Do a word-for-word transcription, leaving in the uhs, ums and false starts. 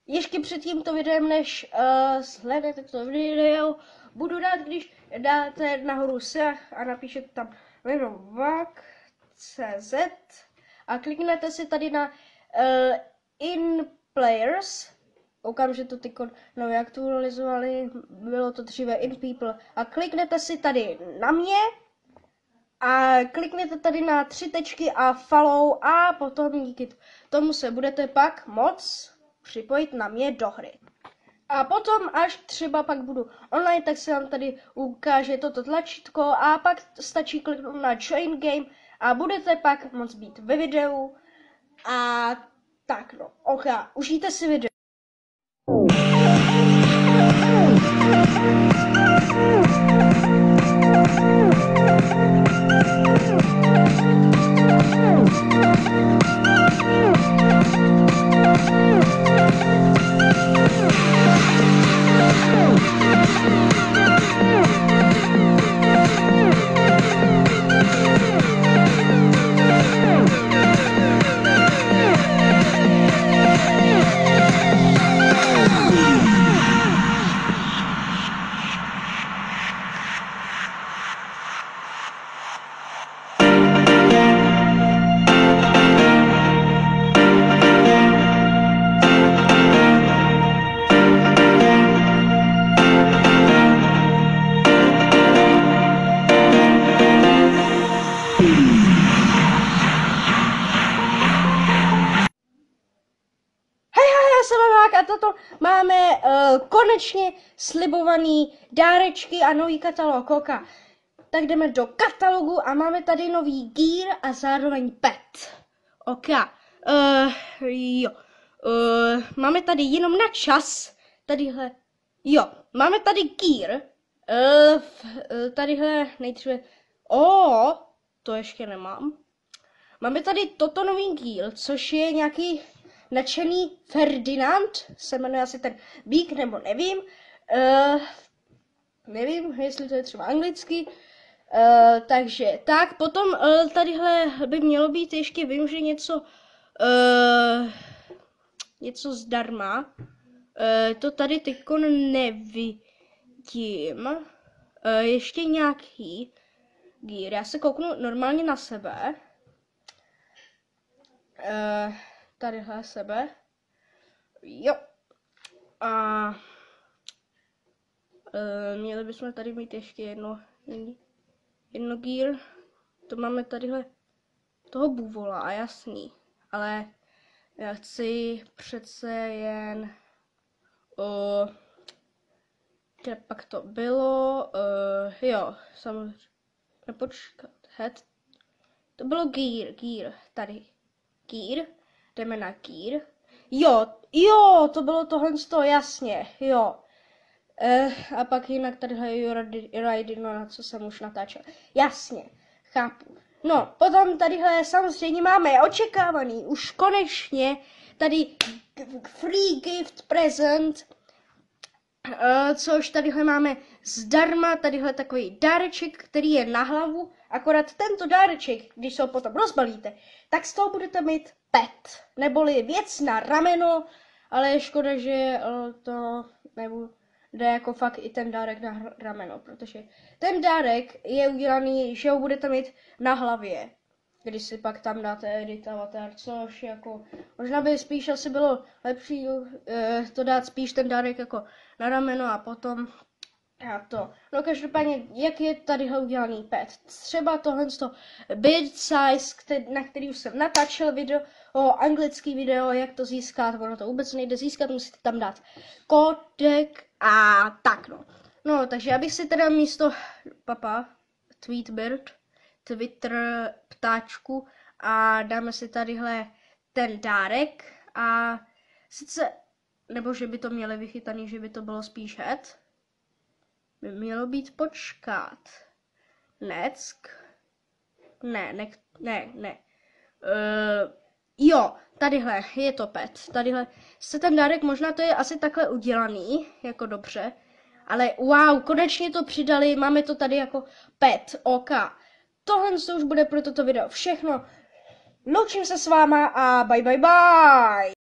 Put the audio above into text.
ještě před tímto videem, než uh, sledujete to video, budu rád, když dáte nahoru se a napíšete tam jméno vak tečka cé zet a kliknete si tady na uh, In Players. Koukám, že to teď nově aktualizovali, bylo to dříve In People. A kliknete si tady na mě a klikněte tady na tři tečky a follow a potom díky tomu se budete pak moc připojit na mě do hry. A potom, až třeba pak budu online, tak se vám tady ukáže toto tlačítko a pak stačí kliknout na Join Game a budete pak moc být ve videu. A tak no, ok, užijte si video. A toto máme uh, konečně slibovaný dárečky a nový katalog Koka. Tak jdeme do katalogu a máme tady nový gear a zároveň pet. Ok. Uh, jo. Uh, máme tady jenom na čas. Tadyhle. Jo. Máme tady gear. Uh, uh, tadyhle nejdříve. Oh, to ještě nemám. Máme tady toto nový gear, což je nějaký nadšený Ferdinand, se jmenuje asi ten bík, nebo nevím. Uh, nevím, jestli to je třeba anglicky. Uh, takže tak, potom uh, tadyhle by mělo být ještě, vím, že něco uh, něco zdarma. Uh, to tady teďko nevidím. Uh, ještě nějaký gear. Já se kouknu normálně na sebe. Uh, Tadyhle sebe. Jo. A e, měli bychom tady mít ještě jedno, jedno gear. To máme tadyhle toho buvola, jasný. Ale já chci přece jen o, kde pak to bylo. E, jo, samozřejmě. Nepočkat. Head. To bylo gear, gear. Tady. Gear. Jdeme na gear. Jo, jo, to bylo tohle z toho, jasně, jo. E, a pak jinak tadyhle ride, no na co jsem už natáčel. Jasně, chápu. No, potom tadyhle samozřejmě máme očekávaný, už konečně, tady free gift present, e, což tadyhle máme zdarma, tadyhle takový dáreček, který je na hlavu, akorát tento dáreček, když se ho potom rozbalíte, tak z toho budete mít pet, neboli věc na rameno, ale je škoda, že to nebude jako fakt i ten dárek na rameno, protože ten dárek je udělaný, že ho budete mít na hlavě, když si pak tam dáte edit avatar, což jako, možná by spíš asi bylo lepší eh, to dát spíš ten dárek jako na rameno a potom a to. No každopádně, jak je tadyhle udělaný pet? Třeba tohle to Bit Size, který, na který už jsem natáčel video, o anglický video, jak to získat, ono to vůbec nejde získat, musíte tam dát kódek a tak no. No, takže abych si teda místo papa, Tweetbird, Twitter, ptáčku a dáme si tadyhle ten dárek a sice, nebo že by to měli vychytaný, že by to bylo spíš head, by mělo být počkat. Neck. Ne, ne, ne, ne. Uh, jo, tadyhle je to pet. Tadyhle se ten dárek, možná to je asi takhle udělaný, jako dobře. Ale wow, konečně to přidali, máme to tady jako pet, ok. Tohle už bude pro toto video všechno. Loučím se s váma a bye bye bye.